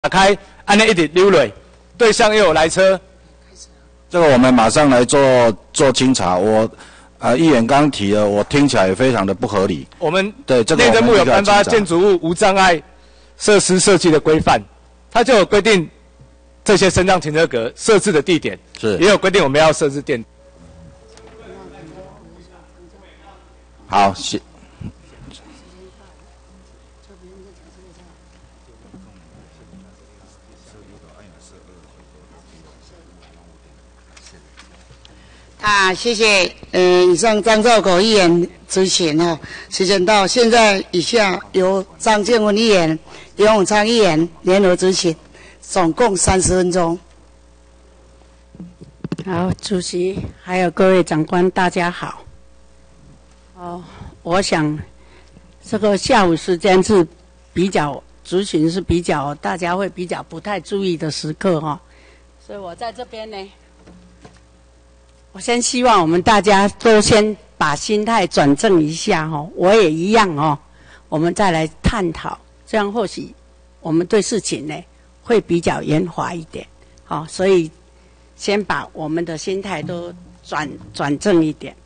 打开，按那一直溜落，对向又有来车。 这个我们马上来做清查。议员刚提了，我听起来也非常的不合理。 我们对这个内政部有颁发建筑物无障碍设施设计的规范，它就有规定这些升降停车格设置的地点， 是也有规定我们要设置电。 好， 谢谢。以上张兆口议员咨询哈，时间到，现在以下由张建文议员、严永昌议员联合咨询，总共30分钟。 好，主席还有各位长官，大家好。我想这个下午时间是比较咨询是比较大家会比较不太注意的时刻哈，所以我在这边呢。我先希望我们大家都先把心态转正一下哦，我也一样哦，我们再来探讨，这样或许我们对事情呢会比较圆滑一点，好，所以先把我们的心态都转正一点。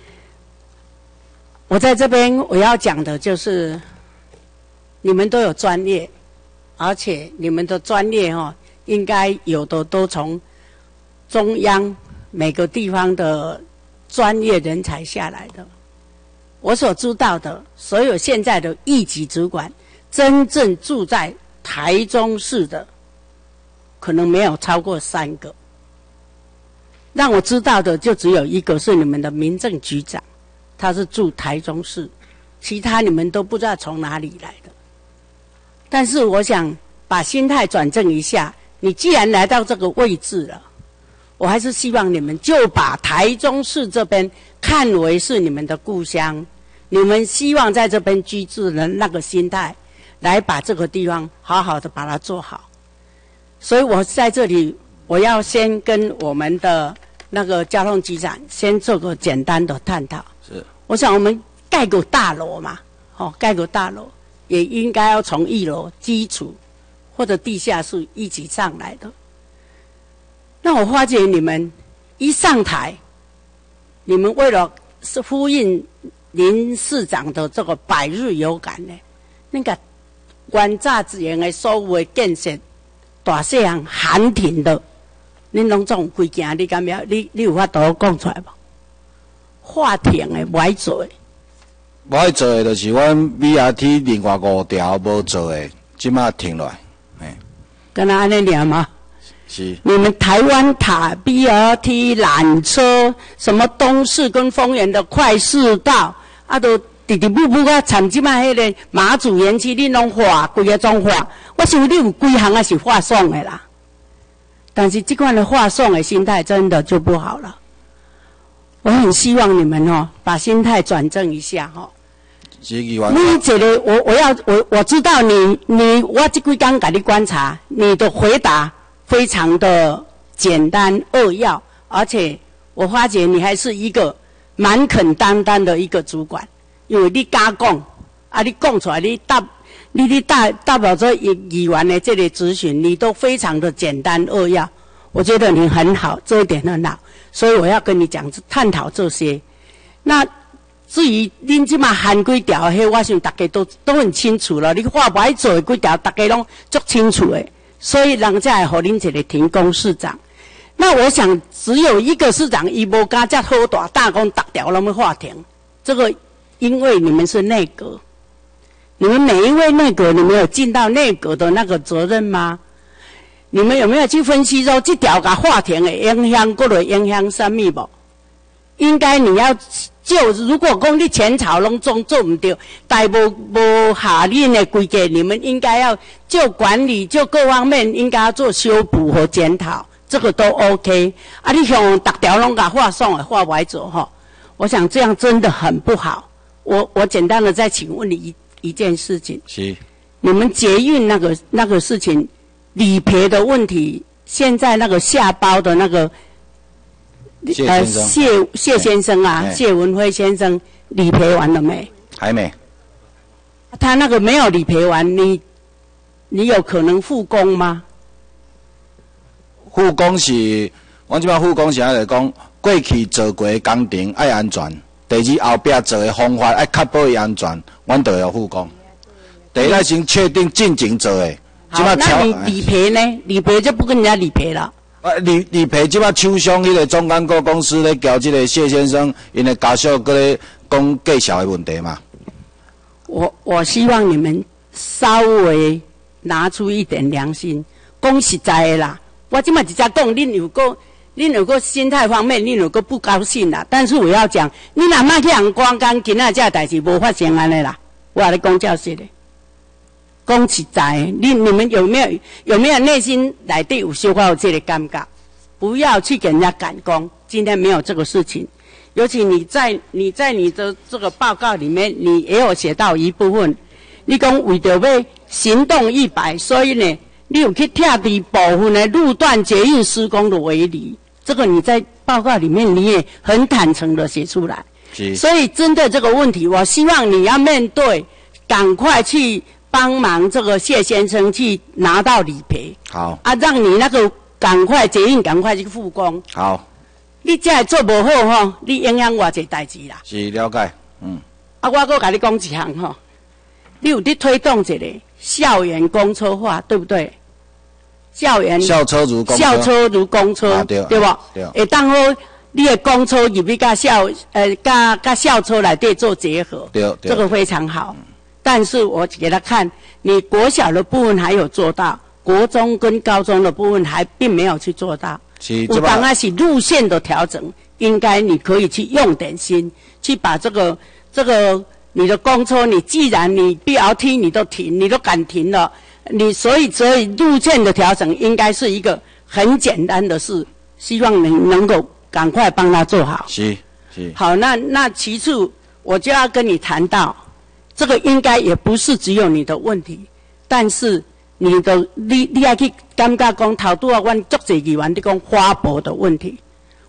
我在这边我要讲的就是，你们都有专业，而且你们的专业哦，应该有的都从中央。每个地方的专业人才下来的，我所知道的，所有现在的一级主管，真正住在台中市的，可能没有超过3个。让我知道的就只有一个是你们的民政局长，他是住台中市，其他你们都不知道从哪里来的。但是我想把心态转正一下，你既然来到这个位置了。我还是希望你们就把台中市这边看为是你们的故乡，你们希望在这边居住的那个心态，来把这个地方好好的把它做好。所以我在这里，我要先跟我们的那个交通局长先做个简单的探讨。 是， 我想我们盖个大楼嘛，盖个大楼也应该要从1楼基础或者地下室一起上来的。那我发觉你们一上台，你们为了是呼应林市长的这个100日有感呢，那个原早之前的所有的建设，大细项喊停的，恁拢总有几件，你敢不要？你有法度讲出来无？话停的不爱做的， 不爱做的就是阮 BRT 另外5条无做的，即马停落来， 跟他安尼念吗？ 是， 你们台湾塔 BRT 缆车，什么东势跟丰原的快速道，都直直步啊，参即摆迄个马祖园区，恁拢画规个种画，我想你有几项是画爽的啦。但是这款的画爽的心态真的就不好了。我很希望你们把心态转正一下你觉得我知道我这几天给你观察，你的回答。非常的简单扼要，而且我发觉你还是一个蛮肯担当的一个主管，因为你敢讲，你讲出来，你代表着议员的这类咨询，你都非常的简单扼要，我觉得你很好，这一点很好，所以我要跟你讲探讨这些。那至于恁即马喊几条，我想大家都很清楚了，你话不爱做的几条，大家拢足清楚的。所以人才会给恁一个停工市长。那我想只有一个市长，他无敢这好大讲逐条拢要划停。这个因为你们是内阁，你们每一位内阁，你们有尽到内阁的那个责任吗？你们有没有去分析说这条甲划停的影响，或者影响什么无？应该你要如果讲你前朝拢做唔对，但无下令的规格，你们应该要就管理就各方面应该要做修补和检讨，这个都 OK。你像逐条拢甲画爽的画歪做我想这样真的很不好。我简单的再请问你一件事情， 是你们捷运那个事情理赔的问题，现在那个下包的那个。谢先生啊，谢文辉先生理赔完了没？ 还没。 他那个没有理赔完， 你有可能复工吗？ 复工是，我即摆复工是安尼讲，过去做过的工程爱安全，第二后壁做的方法爱确保伊安全，阮就要复工。第一先确定进前做的，即摆那你理赔呢？理赔就不跟人家理赔了。 理赔即摆厂商迄个中钢构公司咧交即个谢先生，因的家属搁咧讲计销的问题嘛。 我希望你们稍微拿出一点良心，讲实在的啦。我即摆直接讲，恁有个心态方面，恁有个不高兴啦。但是我要讲，你若莫去人讲讲今仔这代志无发生安尼啦。我跟你讲正实的，讲实在的，你们有没有内心内底有小可有这个感觉？不要去给人家赶工，今天没有这个事情。尤其你在你的这个报告里面，你也有写到一部分，你讲为着要行动100，所以呢，你有去拆除部分的路段捷运施工的围篱，这个你在报告里面你也很坦诚的写出来。所以针对这个问题，我希望你要面对，赶快去帮忙这个谢先生去拿到理赔。 好。 让你那个赶快捷运赶快去复工。 好。 你这做不好吼，你影响偌济代志啦。 是了解， 我搁甲你讲一项吼，你有伫推动一个校园公车化，对不对？校车如公车，对不？ 对。 会当好，你的公车入去甲校车内底做结合， 对。 这个非常好。但是我给他看，你国小的部分还有做到，国中跟高中的部分还并没有去做到。有当然是路线的调整，应该你可以去用点心，去把这个你的公车，你既然你 BRT 你都停，你都敢停了，所以路线的调整应该是一个很简单的事，希望你能够赶快帮他做好。 是。 好，那其次我就要跟你谈到，这个应该也不是只有你的问题，但是你要去感觉讲头拄啊，阮足侪议员伫讲花博的问题，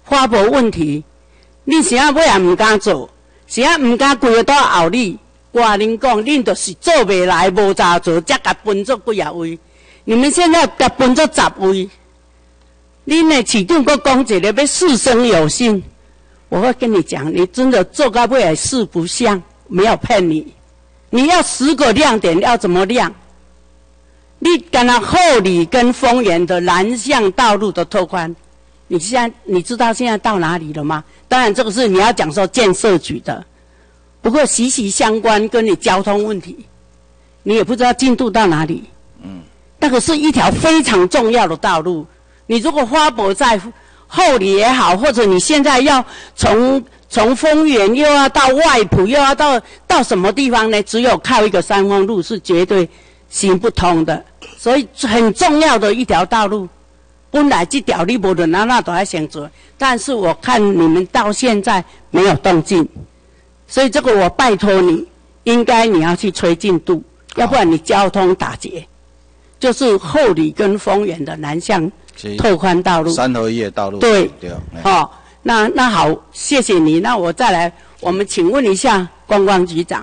你啥尾也唔敢做，啥唔敢规个都后你。我甲恁讲，恁就是做袂来，无咋做，才甲分做几啊位。你们现在甲分做10位，恁的市长阁讲一个要四生有幸，我会跟你讲，你真的做到尾四不像，没有骗你。你要10个亮点，要怎么亮？你干那后里跟丰原的南向道路的拓宽，你知道现在到哪里了吗？当然这个是你要讲说建设局的，不过息息相关，跟你交通问题，你也不知道进度到哪里。那个是一条非常重要的道路，你如果花博在后里也好，或者你现在要从丰原又要到外埔，又要到什么地方呢？只有靠一个三丰路是绝对行不通的，所以很重要的一条道路，本来这条你无论那都要先做，但是我看你们到现在没有动静，所以这个我拜托你，应该你要去催进度，要不然你交通打结，就是后里跟丰原的南向拓宽道路 ，3合1的道路。 对，那好，谢谢你。那我再来，我们请问一下观光局长。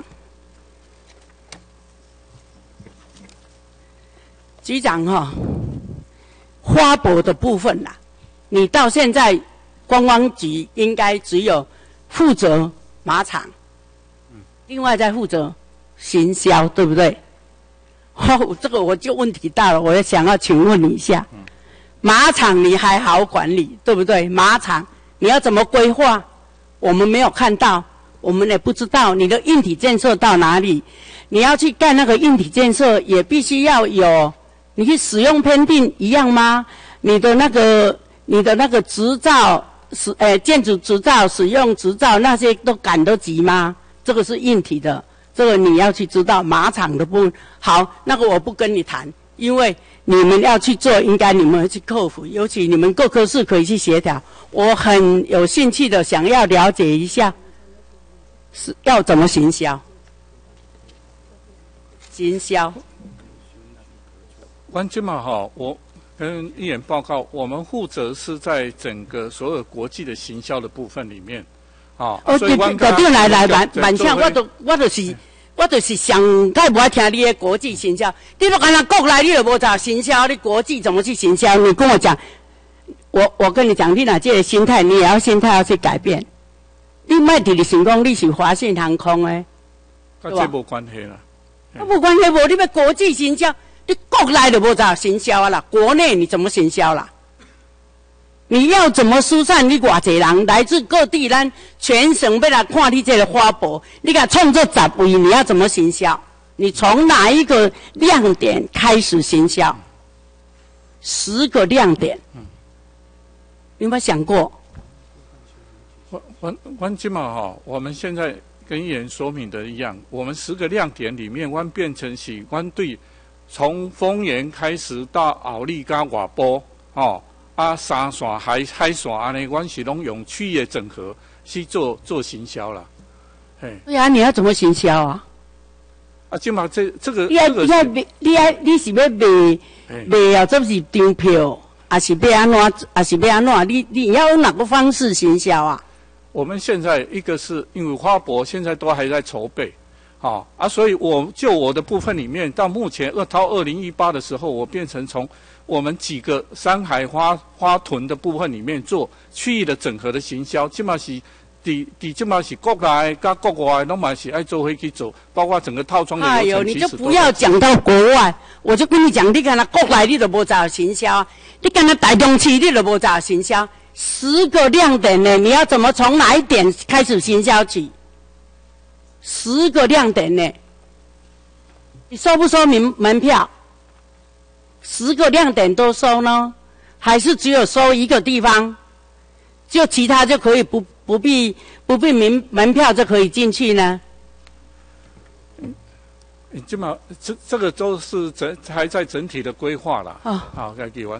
局长花博的部分啦，你到现在观光局应该只有负责马场，另外再负责行销，对不对？这个我就问题大了，我也想要请问你一下，马场你还好管理，对不对？马场你要怎么规划？我们没有看到，我们也不知道你的硬体建设到哪里。你要去干那个硬体建设，也必须要有。你去使用评定一样吗？你的那个执照建筑执照、使用执照那些都赶得及吗？这个是硬体的，这个你要去知道马场的部分。好，那个我不跟你谈，因为你们要去做，应该你们会去克服，尤其你们各科室可以去协调。我很有兴趣的想要了解一下，是要怎么行销？ 关键嘛我跟议员报告，我们负责是在整个所有国际的行销的部分里面，所以对来，蛮像我就是我就是上太不爱听你的国际行销，你都干那国内你都无找行销，你国际怎么去行销？你跟我讲，我跟你讲，你哪这个心态，你也要心态要去改变。你卖直直想讲你是华信航空的， 跟这无关系啦。 无关系无，你要国际行销，你国内就无找行销啦，国内你怎么行销啦？你要怎么疏散？你偌济人来自各地，咱全省要来看你这个花博，你给他创作10位，你要怎么行销？你从哪一个亮点开始行销？10个亮点，你有没有想过？ 阮今嘛哈，我们现在跟议员说明的一样，我们10个亮点里面，阮变成是阮对从丰原开始到后里加外埔哦。三线、海线安尼，阮是拢用区域整合去做行销啦。嘿， 对啊，你要怎么行销啊？ 即嘛这个， 你是要卖啊？这是张票，还是要安怎？还是要安怎？你要用哪个方式行销啊？ 我们现在一个是因为花博现在都还在筹备，所以我的部分里面，到目前2018的时候，我变成从我们几个山海花屯的部分里面做区域的整合的行销，即嘛是即嘛是国内加国外拢嘛是爱做回去做，包括整个套装的流程。哎呦， 你就不要讲到国外，我就跟你讲，你看那国内你都无找行销，你看那台中市你都无找行销，10个亮点呢，你要怎么从哪一点开始行销起？10个亮点呢，你收不收门票？10个亮点都收呢，还是只有收一个地方，就其他就可以不必门票就可以进去呢？ 这么这个都是还在整体的规划啦。好，该给完。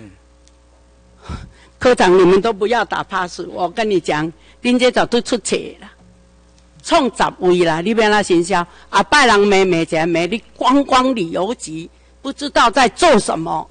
科长，你们都不要打 pass， 我跟你讲，恁这早都出册了，创10位啦，你别那行销，拜人美一美，你观光旅游局不知道在做什么，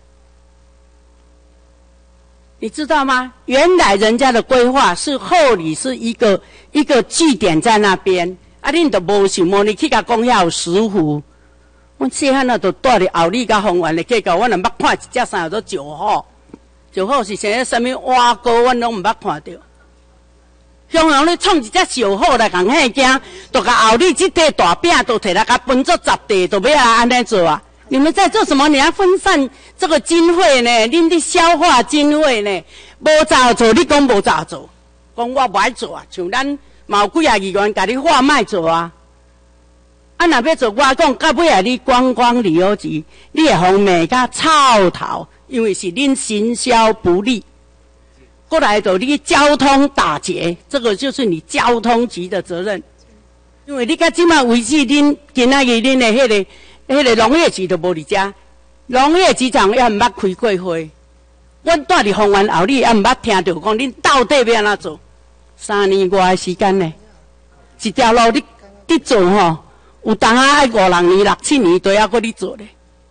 你知道吗？原来人家的规划是后里是一个据点在那边，恁都无想摸，你去甲讲遐有石虎，阮细汉那都住伫后里甲丰原的计较，阮也捌看一只啥叫做石虎。石虎是啥物蛙哥，阮拢毋捌看到。向阳咧创一只石虎来共遐惊，都甲后里即块大饼都摕来甲分做10块，都要安尼做啊！你们在做什么？你要分散这个经费呢？恁伫消化经费呢？无照做，你讲无照做，讲我无爱做啊！像咱嘛有几议员甲你话莫做啊！若要做，我讲到尾啊，你观光旅游局，你会互骂甲臭头。因为是恁行销不力，过来就你交通打劫，这个就是你交通局的责任。因为你甲即马维持恁今仔日恁的迄个农业局都无伫遮，农业局长也毋捌开过会。阮住伫丰原后里也毋捌听到讲恁到底要安怎做。3年外的时间呢，一条路你做吼，有当啊爱5、6年、6、7年都要搁你做咧。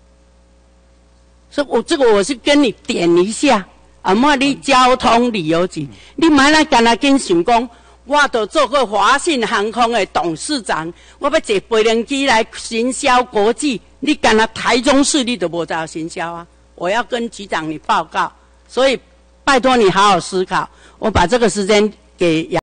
所以我是跟你点一下，你交通旅游局，你莫那干那紧想讲，我都做过华信航空的董事长，我要坐飞轮机来行销国际，你干那台中市你都无做行销啊！我要跟局长你报告，所以拜托你好好思考。我把这个时间给杨。